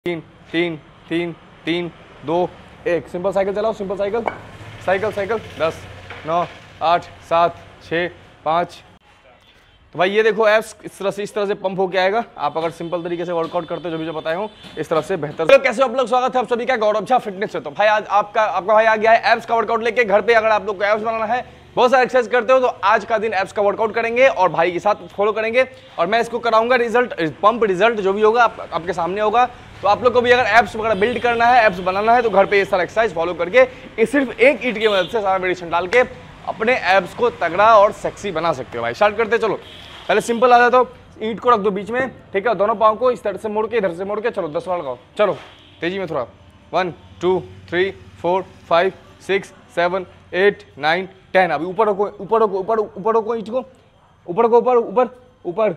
तीन तीन तीन तीन दो एक। सिंपल साइकिल चलाओ, सिंपल साइकिल साइकिल साइकिल। 10 9 8 7 6 5। तो भाई ये देखो एप्स इस तरह से पंप होके आएगा। आप अगर सिंपल तरीके से वर्कआउट करते हो जो भी जो बताया हूँ इस तरह से बेहतर। तो कैसे आप लोग, स्वागत है आप सभी का गौरव झा फिटनेस से। तो भाई आज आपका भाई आ गया है एप्स का वर्कआउट लेके घर पे। अगर आप लोग को एप्स बनाना है, बहुत सारा एक्सरसाइज करते हो, तो आज का दिन एप्स का वर्कआउट करेंगे और भाई के साथ फॉलो करेंगे और मैं इसको कराऊंगा। रिजल्ट पंप रिजल्ट जो भी होगा आपके सामने होगा। तो आप लोग को भी अगर एप्स वगैरह बिल्ड करना है, एप्स बनाना है, तो घर पे ये सारा एक्सरसाइज फॉलो करके ये सिर्फ एक ईंट की मदद से सारा मेडिसिन डाल के अपने एप्स को तगड़ा और सेक्सी बना सकते हो। भाई स्टार्ट करते चलो। पहले सिंपल आ जाता हो, ईंट को रख दो बीच में, ठीक है। दोनों पाँव को इस तरह से मोड़ के इधर से मोड़ के चलो 10 बार लगाओ। चलो तेजी में थोड़ा। 1 2 3 4 5 6 7 8 9 10। अभी ऊपर रखो, ऊपर रखो, ऊपर ऊपर रखो ईंट को, ऊपर रखो, ऊपर ऊपर ऊपर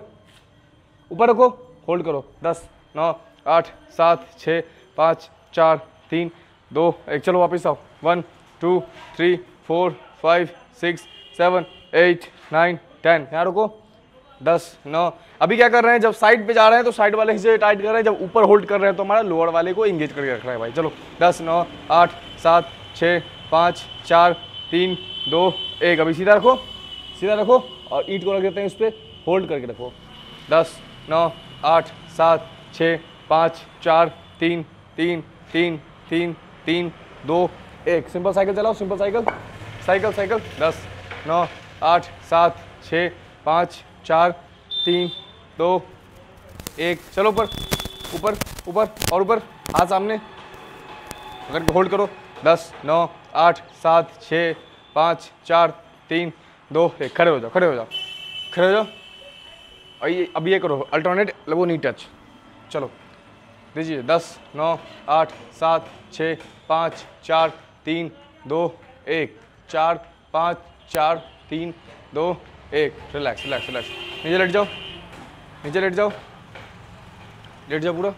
ऊपर रखो, होल्ड करो। 10 9 8 7 6 5 4 3 2 1। चलो वापस आओ। 1 2 3 4 5 6 7 8 9 10। यहाँ रुको। 10 9। अभी क्या कर रहे हैं, जब साइड पे जा रहे हैं तो साइड वाले से टाइट कर रहे हैं, जब ऊपर होल्ड कर रहे हैं तो हमारा लोअर वाले को इंगेज करके रख रहा है भाई। चलो 10 9 8 7 6 5 4 3 2 1। अभी सीधा रखो, सीधा रखो और ईंट को रख देते हैं उस पर, होल्ड करके रखो। 10 9 8 7 6 5 4 3 3 3 3 3 2 1। सिंपल साइकिल चलाओ, सिंपल साइकिल साइकिल साइकिल। 10 9 8 7 6 5 4 3 2 1। चलो ऊपर ऊपर ऊपर और ऊपर, हाथ सामने अगर होल्ड करो। 10 9 8 7 6 5 4 3 2 1। खड़े हो जाओ, खड़े हो जाओ, खड़े हो जाओ। और ये अब ये करो अल्टरनेट, वो नी टच। चलो दीजिए। 10 9 8 7 6 5 4 3 2 1 4 5 4 3 2 1। Relax relax relax. नीचे लेट जाओ, नीचे लेट जाओ, लेट जाओ पूरा।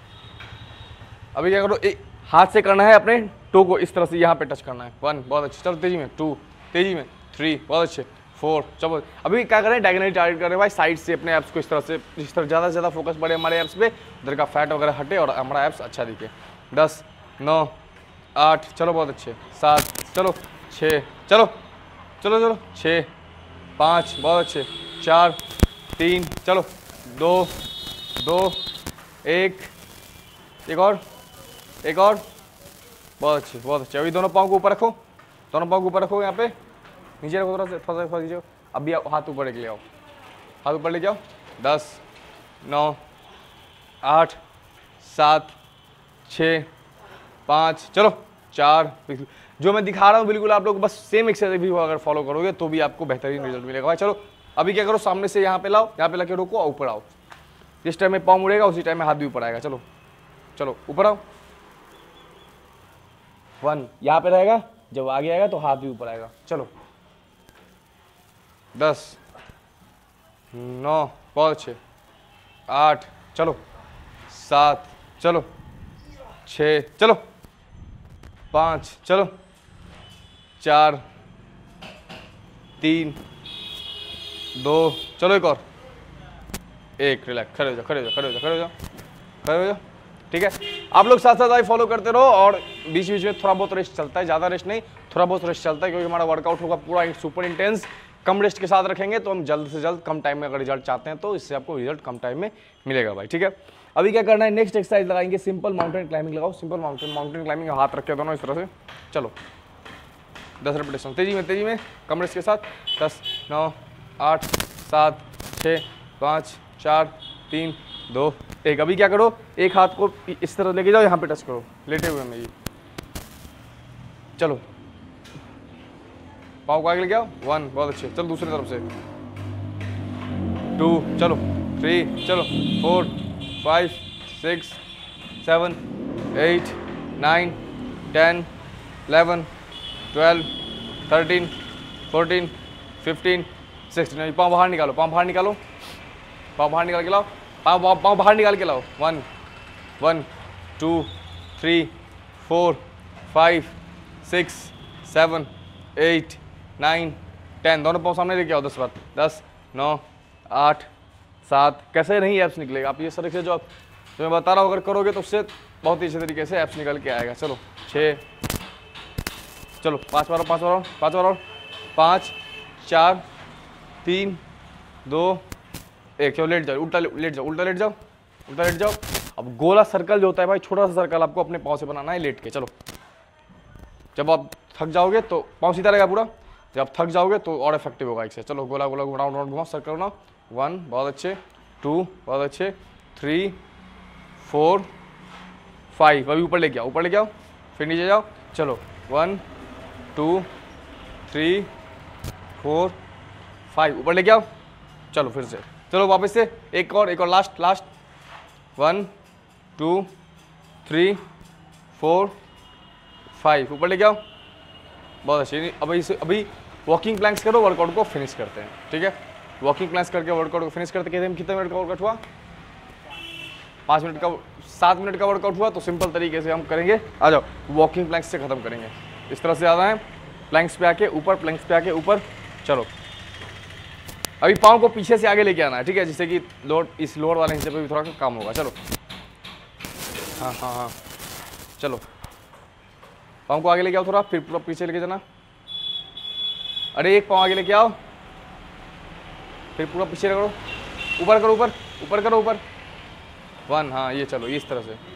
अभी क्या करो, एक हाथ से करना है, अपने टो को इस तरह से यहाँ पे टच करना है। 1 बहुत अच्छे। चलो तेजी में। 2 तेजी में। 3 बहुत अच्छे। 4 चलो। अभी क्या करें, डायगोनली टारगेट कर रहे हैं भाई, साइड से अपने एप्स को इस तरह से, जिस तरह ज़्यादा से ज़्यादा फोकस बढ़े हमारे एप्स पे, उधर का फैट वगैरह हटे और हमारा एप्स अच्छा दिखे। 10 9 8 चलो बहुत अच्छे। 7 चलो 6 चलो चलो चलो 6 5 बहुत अच्छे। 4 3 चलो 2 2 1। एक और, एक और। बहुत अच्छे बहुत अच्छे। अभी दोनों पाँव को ऊपर रखो, दोनों पाँव को ऊपर रखो, यहाँ पे नीचे रखो, थोड़ा सा कीजिए। अभी हाथ ऊपर लेके आओ, हाथ ऊपर ले जाओ। 10 9 8 7 6 5 चलो 4। जो मैं दिखा रहा हूँ बिल्कुल आप लोग बस सेम एक्सरसाइज भी अगर फॉलो करोगे तो भी आपको बेहतरीन रिजल्ट मिलेगा भाई। चलो अभी क्या करो, सामने से यहाँ पे लाओ, यहाँ पे लाके रोको और ऊपर आओ। जिस टाइम में पाँव मुड़ेगा उसी टाइम में हाथ भी ऊपर आएगा। चलो चलो ऊपर आओ। 1 यहाँ पे रहेगा, जब आगे आएगा तो हाथ भी ऊपर आएगा। चलो 10 9 बहुत अच्छे। 8 चलो 7 चलो 6 चलो 5 चलो 4 3 2 चलो एक और 1। रिलैक्स। खड़े हो जाओ, खड़े हो जाओ, खड़े हो जाओ, खड़े हो जाओ, खड़े हो जाओ। ठीक है, आप लोग साथ साथ भाई फॉलो करते रहो और बीच बीच में थोड़ा बहुत रेस्ट चलता है, ज़्यादा रेस्ट नहीं, थोड़ा बहुत रेस्ट चलता है, क्योंकि हमारा वर्कआउट होगा पूरा सुपर इंटेंस। कम रेस्ट के साथ रखेंगे तो हम जल्द से जल्द कम टाइम में अगर रिजल्ट चाहते हैं तो इससे आपको रिजल्ट कम टाइम में मिलेगा भाई। ठीक है, अभी क्या करना है, नेक्स्ट एक्सरसाइज लगाएंगे सिंपल माउंटेन क्लाइंबिंग। लगाओ सिंपल माउंटेन क्लाइंबिंग। हाथ रखे दोनों इस तरह से। चलो 10 रेपिटेशन तेजी में कम रेस्ट के साथ। 10 9 8 7 6 5 4 3 2 1। अभी क्या करो, एक हाथ को इस तरह लेके जाओ, यहाँ पे टच करो लेटे हुए में। ये चलो पाँव को आगे लेके आओ। 1 बहुत अच्छे। चलो दूसरी तरफ से। 2 चलो 3 चलो 4 5 6 7 8 9 10 11 12 13 14 15 16। पाँव बाहर निकालो, पाँव बाहर निकालो, पाँव बाहर निकाल के लाओ, पाँव बाहर निकाल के लाओ। 1 1 2 3 4 5 6 7 8 9 10। दोनों पाँव सामने लेके आओ 10 बार। 10 9 8 7। कैसे नहीं एप्स निकलेगा, आप ये सर से जो आप तो मैं बता रहा हूँ, अगर करोगे तो उससे बहुत ही अच्छे तरीके से एप्स निकल के आएगा। चलो 6, चलो 5 बार, 5 बार, 5 बार, 5 4 3 2 1। चलो लेट जाओ, उल्टा लेट जाओ, उल्टा लेट जाओ, उल्टा लेट जाओ। अब गोला सर्कल जो होता है भाई, छोटा सा सर्कल आपको अपने पाँव से बनाना है लेट के। चलो जब आप थक जाओगे तो पाँव सीधा रहेगा पूरा, जब आप थक जाओगे तो और इफेक्टिव होगा इससे। चलो गोला गोला राउंड राउंड घुमाओ, सर्कल बनाओ। 1 बहुत अच्छे, 2 बहुत अच्छे, 3 4 5। अभी ऊपर लेके आओ, ऊपर लेके आओ, फिर नीचे जाओ। चलो 1 2 3 4 5, ऊपर लेके आओ। चलो फिर से, चलो वापस से एक और लास्ट 1 2 3 4 5, ऊपर लेके आओ। बहुत अच्छी। अभी वॉकिंग प्लैंक्स करो, वर्कआउट को फिनिश करते हैं, ठीक है। वॉकिंग प्लैंक्स करके वर्कआउट को फिनिश करते हैं। कितने मिनट का वर्कआउट हुआ? 5 मिनट का, 7 मिनट का वर्कआउट हुआ। तो सिंपल तरीके से हम करेंगे, आ जाओ वॉकिंग प्लैंक्स से खत्म करेंगे। इस तरह से आना है, प्लैंक्स पे आके ऊपर, प्लैंक्स पे आके ऊपर। चलो अभी पाँव को पीछे से आगे लेके आना है, ठीक है, जिससे कि इस लोअर वाले हिस्से पे भी थोड़ा काम होगा। चलो हाँ, चलो पाँव को आगे लेके आओ थोड़ा, फिर पूरा पीछे लेके जाना। अरे एक पाँव आगे लेके आओ, फिर पूरा पीछे करो, ऊपर करो, ऊपर करो, ऊपर। 1, हाँ ये चलो इस तरह से।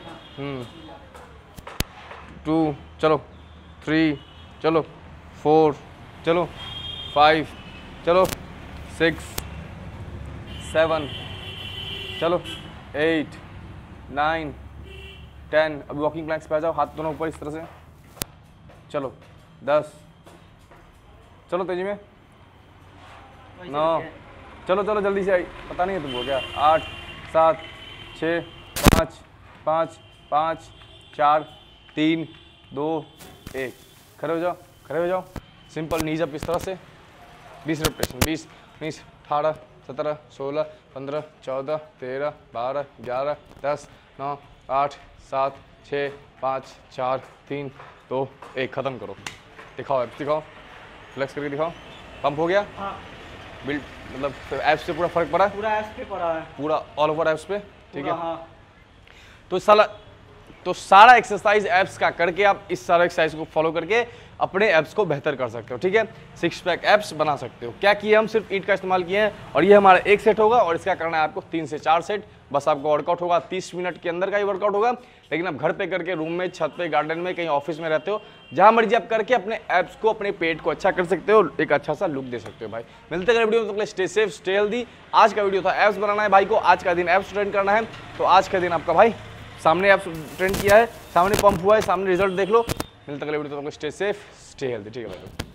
2 चलो, 3 चलो, 4 चलो, 5 चलो, 6 7 चलो, 8 9 10। अभी वॉकिंग प्लैंक्स पे आ जाओ, हाथ दोनों ऊपर इस तरह से। चलो 10, चलो तेजी में 9, चलो चलो जल्दी से, पता नहीं है तुमको क्या। 8 7 6 5 5 4 3 2 1। खड़े हो जाओ, खड़े हो जाओ। सिंपल नीज अप इस तरह से। 20 रेपिटेशन, 20 19 18 17 16 15 14 13 12 11 10 9 8 7 6 5 4 3 2 1। खत्म करो। दिखाओ एप्स, दिखाओ, फ्लेक्स करके दिखाओ। पंप हो गया? हाँ। बिल्ड मतलब एप्स से पूरा फर्क पड़ा है? पूरा एप्स पे पड़ा है, पूरा ऑल ओवर एप्स पे, ठीक है। हाँ। तो सारा एक्सरसाइज एप्स का करके आप इस सारा एक्सरसाइज को फॉलो करके अपने एप्स को बेहतर कर सकते हो, ठीक है। 6 पैक एप्स बना सकते हो। क्या किए हम? सिर्फ ईंट का इस्तेमाल किए हैं और ये हमारा एक सेट होगा और इसका करना है आपको 3 से 4 सेट। बस आपका वर्कआउट होगा 30 मिनट के अंदर का ही वर्कआउट होगा। लेकिन आप घर पे करके, रूम में, छत पे, गार्डन में, कहीं ऑफिस में रहते हो, जहां मर्जी आप करके अपने एप्स को, अपने पेट को अच्छा कर सकते हो, एक अच्छा सा लुक दे सकते हो भाई। मिलते हैं वीडियो में, तो स्टे सेफ, स्टे हेल्दी। आज का वीडियो था एप्स बनाना है भाई को, आज का दिन एप्स ट्रेन करना है। तो आज का दिन आपका भाई सामने एप्स ट्रेन किया है, सामने पंप हुआ है, सामने रिजल्ट देख लो। मिलते हैं वीडियो, तो स्टे सेफ, स्टे हेल्दी, ठीक है भाई।